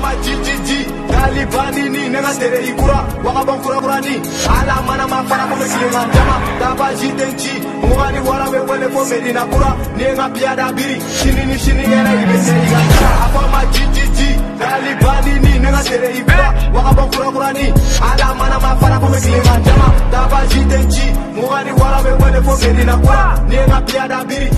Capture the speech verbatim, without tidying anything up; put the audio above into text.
Afama jijiji Galibani ni nega tere ikura Wakabon kura kurani Ala mana mafara kome kilenga jama Daba jitenchi Mwani wala we wele po medina kura Nienga piada biri Shini ni shini ngene ibese iga Afama jijiji Galibani ni nega tere ikura Wakabon kura kurani Ala mana mafara kome kilenga jama Daba jitenchi Mwani wala we wele po medina kura Nienga piada biri